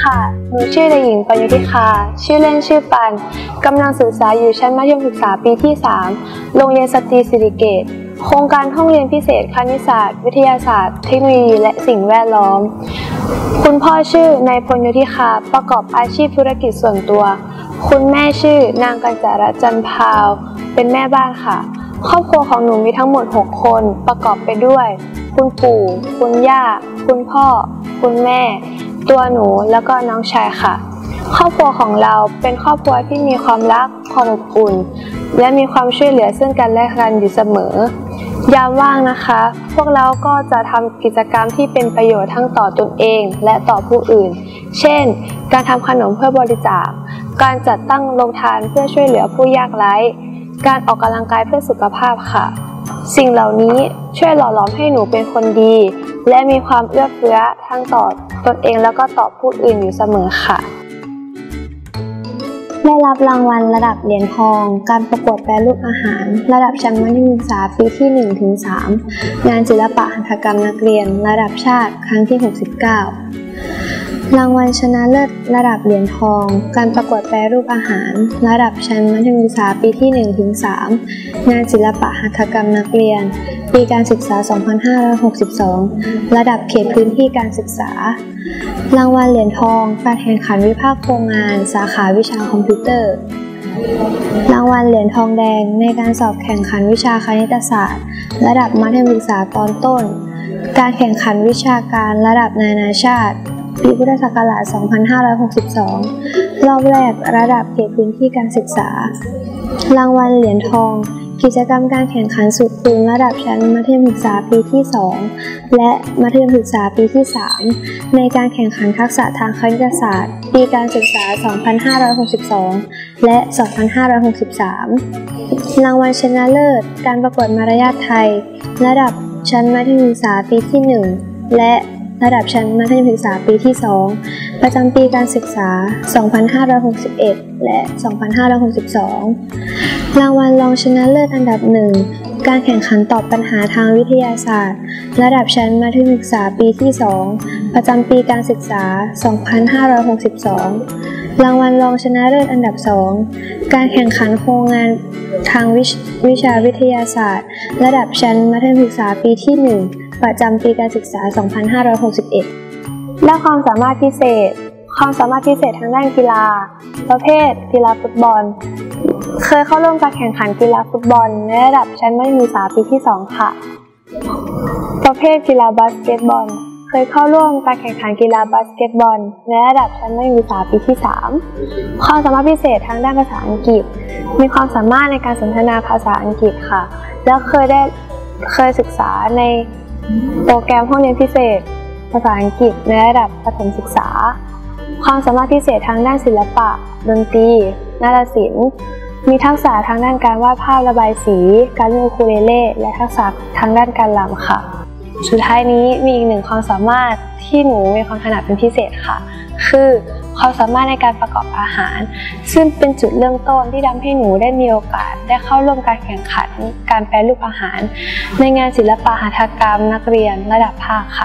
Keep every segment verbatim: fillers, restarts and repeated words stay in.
ค่ะหนูชื่อเด็กหญิงปัญญธิคาชื่อเล่นชื่อปันกำลังศึกษาอยู่ชั้นมัธยมศึกษาปีที่สามโรงเรียนสตรีสิริเกตโครงการห้องเรียนพิเศษคณิตศาสตร์วิทยาศาสตร์เทคโนโลยีและสิ่งแวดล้อมคุณพ่อชื่อนายพลยธิคาประกอบอาชีพธุรกิจส่วนตัวคุณแม่ชื่อนางกัญจารัตน์จันพาวเป็นแม่บ้านค่ะครอบครัวของหนูมีทั้งหมดหกคนประกอบไปด้วยคุณปู่คุณย่าคุณพ่อคุณแม่ตัวหนูแล้วก็น้องชายค่ะครอบครัวของเราเป็นครอบครัวที่มีความรักความอบอุ่นและมีความช่วยเหลือซึ่งกันและกันอยู่เสมอยามว่างนะคะพวกเราก็จะทำกิจกรรมที่เป็นประโยชน์ทั้งต่อตนเองและต่อผู้อื่นเช่นการทำขนมเพื่อบริจาคการจัดตั้งโรงทานเพื่อช่วยเหลือผู้ยากไร้การออกกำลังกายเพื่อสุขภาพค่ะสิ่งเหล่านี้ช่วยหล่อหลอมให้หนูเป็นคนดีและมีความเอื้อเฟื้อทั้งต่อตนเองแล้วก็ต่อผู้อื่นอยู่เสมอค่ะได้รับรางวัลระดับเหรียญทองการประกวดแปรรูปอาหารระดับชั้นมัธยมศึกษาปีที่ หนึ่งถึงสาม งานศิลปะหัตถกรรมนักเรียนระดับชาติครั้งที่ หกสิบเก้ารางวัลชนะเลิศระดับเหรียญทองการประกวดแปรรูปอาหารระดับชั้นมัธยมศึกษาปีที่ หนึ่งถึงสาม งานศิลปะหัตถกรรมนักเรียนปีการศึกษา สองพันห้าร้อยหกสิบสอง ระดับเขตพื้นที่การศึกษารางวัลเหรียญทองการแข่งขันวิพากษ์โครงงานสาขาวิชาคอมพิวเตอร์รางวัลเหรียญทองแดงในการสอบแข่งขันวิชาคณิตศาสตร์ระดับมัธยมศึกษาตอนต้นการแข่งขันวิชาการระดับนานาชาติปีพุทธศักราช สองพันห้าร้อยหกสิบสอง รอบแรกระดับเขตพื้นที่การศึกษารางวัลเหรียญทองกิจกรรมการแข่งขันสุดคูณระดับชั้นมัธยมศึกษาปีที่ สอง และมัธยมศึกษาปีที่ สาม ในการแข่งขันทักษะทางคณิตศาสตร์ปีการศึกษา สองพันห้าร้อยหกสิบสอง และ สองพันห้าร้อยหกสิบสาม รางวัลชนะเลิศการประกวดมารยาทไทยระดับชั้นมัธยมศึกษาปีที่ หนึ่ง และระดับชั้นมัธยมศึกษาปีที่ สอง ประจำปีการศึกษา สองพันห้าร้อยหกสิบเอ็ด และ สองพันห้าร้อยหกสิบสอง รางวัลรองชนะเลิศอันดับหนึ่งการแข่งขันตอบปัญหาทางวิทยาศาสตร์ระดับชั้นมัธยมศึกษาปีที่ สอง ประจำปีการศึกษา สองพันห้าร้อยหกสิบสอง รางวัลรองชนะเลิศอันดับสองการแข่งขันโครงงานทางวิชวิชาวิทยาศาสตร์ระดับชั้นมัธยมศึกษาปีที่ หนึ่ง ประจำปีการศึกษา สองพันห้าร้อยหกสิบเอ็ด ด้านความสามารถพิเศษความสามารถพิเศษทางด้านกีฬาประเภทกีฬาฟุตบอลเคยเข้าร่วมการแข่งขันกีฬาฟุตบอลในระดับชั้นมัธยมศึกษาปีที่ สอง ค่ะประเภทกีฬาบาสเกตบอลเคยเข้าร่วมการแข่งขันกีฬาบาสเกตบอลในระดับชั้นมัธยมศึกษาปีที่ สาม ความสามารถพิเศษทางด้านภาษาอังกฤษมีความสามารถในการสนทนาภาษาอังกฤษค่ะแล้วเคยได้เคยศึกษาในโปรแกรมห้องเรียนพิเศษภาษาอังกฤษในระดับประถมศึกษาความสามารถพิเศษทางด้านศิลปะดนตรีนาฏศิลป์มีทักษะทางด้านการวาดภาพระบายสีการเล่นอูคูเลเล่และทักษะทางด้านการรำค่ะสุดท้ายนี้มีอีกหนึ่งความสามารถที่หนูมีความถนัดเป็นพิเศษค่ะคือความสามารถในการประกอบอาหารซึ่งเป็นจุดเริ่มต้นที่ทำให้หนูได้มีโอกาสได้เข้าร่วมการแข่งขันการแปรรูปอาหารในงานศิลปะหัตถกรรมนักเรียนระดับภาคค่ะ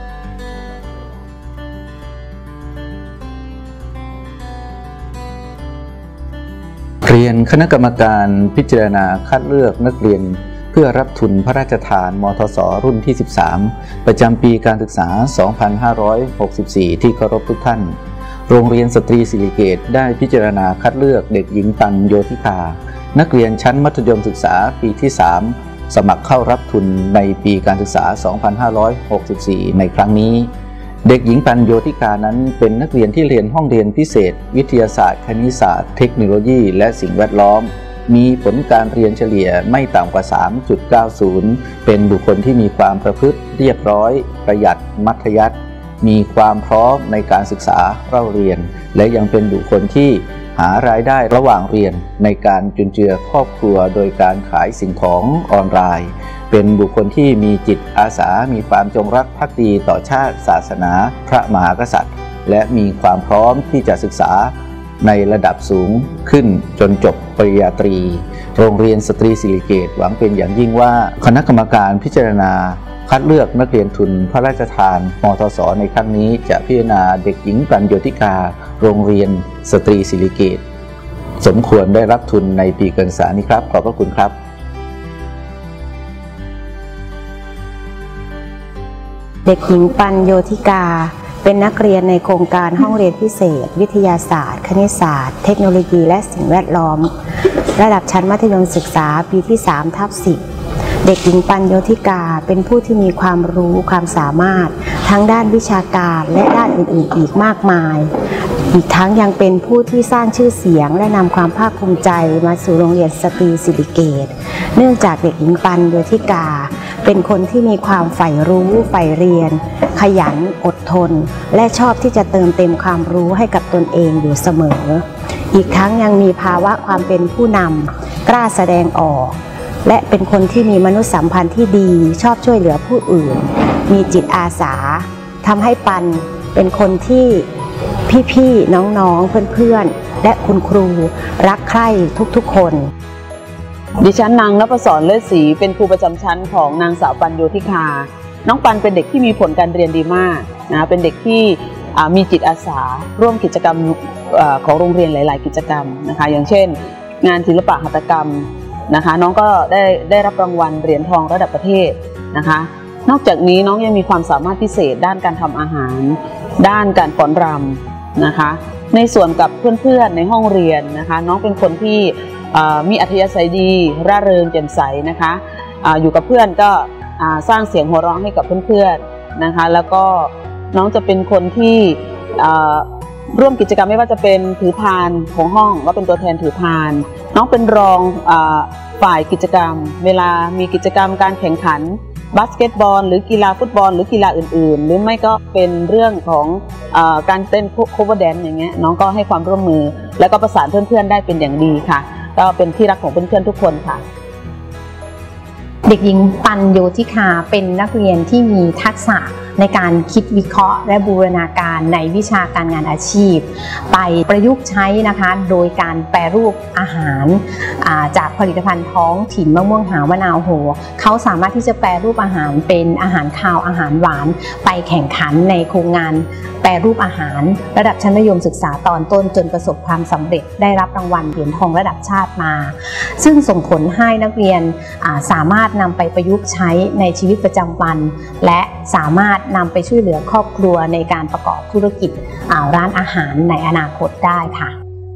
เรียนคณะกรรมการพิจารณาคัดเลือกนักเรียนเพื่อรับทุนพระราชทานมทส.รุ่นที่ สิบสาม ประจำปีการศึกษา สองพันห้าร้อยหกสิบสี่ ที่เคารพทุกท่านโรงเรียนสตรีสิริเกตได้พิจารณาคัดเลือกเด็กหญิงปันโยธิกานักเรียนชั้นมัธยมศึกษาปีที่ สาม สมัครเข้ารับทุนในปีการศึกษา สองพันห้าร้อยหกสิบสี่ ในครั้งนี้เด็กหญิงปันโยธิกานั้นเป็นนักเรียนที่เรียนห้องเรียนพิเศษวิทยาศาสตร์คณิตศาสตร์เทคโนโลยีและสิ่งแวดล้อมมีผลการเรียนเฉลี่ยไม่ต่ำกว่า สามจุดเก้าศูนย์ เป็นบุคคลที่มีความประพฤติเรียบร้อยประหยัดมัธยัสถ์มีความพร้อมในการศึกษาเล่าเรียนและยังเป็นบุคคลที่หารายได้ระหว่างเรียนในการจุนเจือครอบครัวโดยการขายสิ่งของออนไลน์เป็นบุคคลที่มีจิตอาสามีความจงรักภักดีต่อชาติศาสนาพระมหากษัตริย์และมีความพร้อมที่จะศึกษาในระดับสูงขึ้นจนจบปริญญาตรีโรงเรียนสตรีศิริเกตหวังเป็นอย่างยิ่งว่าคณะกรรมการพิจารณาคัดเลือกนักเรียนทุนพระราชทานมทส.ในครั้งนี้จะพิจารณาเด็กหญิงปัญโยธิกาโรงเรียนสตรีศิริเกตสมควรได้รับทุนในปีการศึกษานี้ครับขอบพระคุณครับเด็กหญิงปัญโยธิกาเป็นนักเรียนในโครงการห้องเรียนพิเศษวิทยาศาสตร์คณิตศาสตร์เทคโนโลยีและสิ่งแวดล้อมระดับชั้นมัธยมศึกษาปีที่ สามทับสิบ เด็กหญิงปัญโยธิกาเป็นผู้ที่มีความรู้ความสามารถทั้งด้านวิชาการและด้านอื่นๆอีกมากมายอีกทั้งยังเป็นผู้ที่สร้างชื่อเสียงและนำความภาคภูมิใจมาสู่โรงเรียนสตรีศิริเกตเนื่องจากเด็กหญิงปัญโยธิกาเป็นคนที่มีความใฝ่รู้ใฝ่เรียนขยันอดทนและชอบที่จะเติมเต็มความรู้ให้กับตนเองอยู่เสมออีกทั้งยังมีภาวะความเป็นผู้นำกล้าแสดงออกและเป็นคนที่มีมนุษยสัมพันธ์ที่ดีชอบช่วยเหลือผู้อื่นมีจิตอาสาทำให้ปันเป็นคนที่พี่ๆน้องๆเพื่อนๆและคุณครูรักใคร่ทุกๆคนดิฉันนางนภศรเลิศศรีเป็นครูประจำชั้นของนางสาวปัญโยธิกาน้องปันเป็นเด็กที่มีผลการเรียนดีมากนะเป็นเด็กที่มีจิตอาสาร่วมกิจกรรมของโรงเรียนหลายๆกิจกรรมนะคะอย่างเช่นงานศิลปะหัตถกรรมนะคะน้องก็ได้ได้รับรางวัลเหรียญทองระดับประเทศนะคะนอกจากนี้น้องยังมีความสามารถพิเศษด้านการทำอาหารด้านการฟ้อนรำนะคะในส่วนกับเพื่อนๆในห้องเรียนนะคะน้องเป็นคนที่มีอัธยาศัยดีร่าเริงแจ่มใสนะคะอยู่กับเพื่อนก็สร้างเสียงหัวเราะให้กับเพื่อนๆนะคะแล้วก็น้องจะเป็นคนที่ร่วมกิจกรรมไม่ว่าจะเป็นถือพานของห้องก็เป็นตัวแทนถือพานน้องเป็นรองฝ่ายกิจกรรมเวลามีกิจกรรมการแข่งขันบาสเกตบอลหรือกีฬาฟุตบอลหรือกีฬาอื่นๆหรือไม่ก็เป็นเรื่องของการเต้นโคเวอร์แดนซ์อย่างเงี้ยน้องก็ให้ความร่วมมือแล้วก็ประสานเพื่อนๆได้เป็นอย่างดีค่ะก็เป็นที่รักของเพื่อนๆทุกคนค่ะเด็กหญิงปัญโยธิกาเป็นนักเรียนที่มีทักษะในการคิดวิเคราะห์และบูรณาการในวิชาการงานอาชีพไปประยุกต์ใช้นะคะโดยการแปรรูปอาหารจากผลิตภัณฑ์ท้องถิ่นมะม่วงหาวมะนาวโหเขาสามารถที่จะแปรรูปอาหารเป็นอาหารคาวอาหารหวานไปแข่งขันในโครงงานแปรรูปอาหารระดับชั้นมัธยมศึกษาตอนต้นจนประสบความสำเร็จได้รับรางวัลเหรียญทองระดับชาติมาซึ่งส่งผลให้นักเรียนสามารถนำไปประยุกต์ใช้ในชีวิตประจำวันและสามารถนำไปช่วยเหลือครอบครัวในการประกอบธุรกิจร้านอาหารในอนาคตได้ค่ะ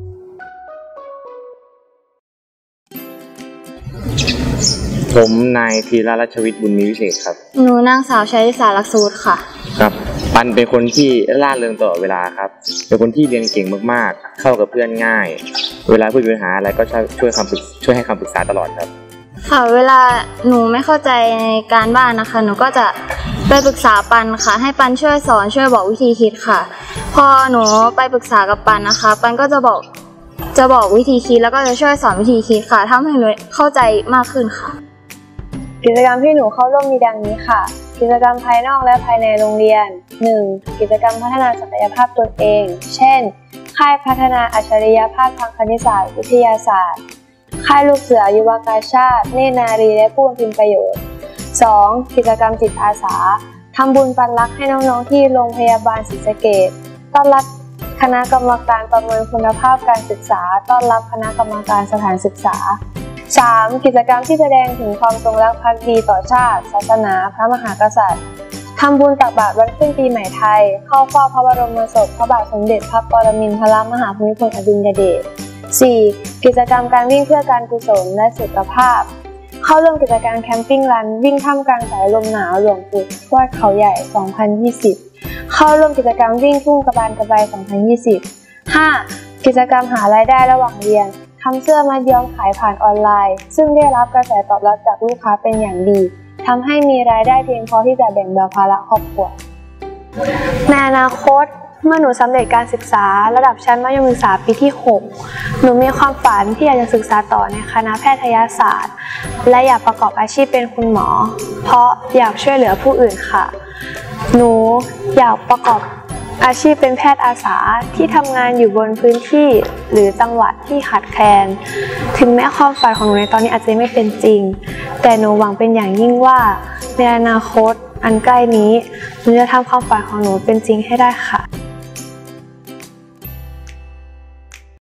ผมนายธีรรัชวิทย์บุญมีวิเศษครับหนูนางสาวชัยสาลักสูตรค่ะครับปันเป็นคนที่ร่าเริงตลอดเวลาครับเป็นคนที่เรียนเก่งมากๆเข้ากับเพื่อนง่ายเวลาผู้มีปัญหาอะไรก็ช่วยคำปรึกช่วยให้คำปรึกษาตลอดครับค่ะเวลาหนูไม่เข้าใจในการบ้านนะคะหนูก็จะไปปรึกษาปันค่ะให้ปันช่วยสอนช่วยบอกวิธีคิดค่ะพอหนูไปปรึกษากับปันนะคะปันก็จะบอกจะบอกวิธีคิดแล้วก็จะช่วยสอนวิธีคิดค่ะทำให้หนูเข้าใจมากขึ้นค่ะกิจกรรมที่หนูเข้าร่วมมีดังนี้ค่ะกิจกรรมภายนอกและภายในโรงเรียน หนึ่ง กิจกรรมพัฒนาศักยภาพตนเองเช่นค่ายพัฒนาอัจฉริยภาพทางคณิตศาสตร์วิทยาศาสตร์ค่ายลูกเสือยุวกาชาติเนตรนารีและผู้บำเพ็ญประโยชน์ สอง กิจกรรมจิตอาสาทำบุญปันรักให้น้องๆที่โรงพยาบาลศรีสะเกษต้อนรับคณะกรรมการประเมินคุณภาพการศึกษาต้อนรับคณะกรรมการสถานศึกษา สาม กิจกรรมที่แสดงถึงความจงรักภักดีต่อชาติศาสนาพระมหากษัตริย์ทำบุญตักบาตรวันขึ้นปีใหม่ไทยเข้าเฝ้าพระบรมศพพระบาทสมเด็จพระปรมินทรมหาภูมิพลอดุลยเดช สี่ กิจกรรมการวิ่งเพื่อการกุศลและสุขภาพเข้าร่วมกิจกรรมแคมปิ้งรันวิ่งท่ามกลางสายลมหนาวหลวงปู่ทวดเขาใหญ่ สองพันยี่สิบ เข้าร่วมกิจกรรมวิ่งทุ่งกระบานกระบาย สองพันยี่สิบ ห้า กิจกรรมหารายได้ระหว่างเรียนทำเสื้อมัดย้อมขายผ่านออนไลน์ซึ่งได้รับกระแสตอบรับจากลูกค้าเป็นอย่างดีทำให้มีรายได้เพียงพอที่จะแบ่งเบาภาระครอบครัวในอนาคตเมื่อหนูสำเร็จการศึกษาระดับชั้นมัธยมศึกษาปีที่หกหนูมีความฝันที่อยากจะศึกษาต่อในคณะแพทยศาสตร์และอยากประกอบอาชีพเป็นคุณหมอเพราะอยากช่วยเหลือผู้อื่นค่ะหนูอยากประกอบอาชีพเป็นแพทย์อาสาที่ทำงานอยู่บนพื้นที่หรือจังหวัดที่ขาดแคลนถึงแม้ความฝันของหนูในตอนนี้อาจจะไม่เป็นจริงแต่หนูหวังเป็นอย่างยิ่งว่าในอนาคตอันใกล้นี้หนูจะทำความฝันของหนูเป็นจริงให้ได้ค่ะ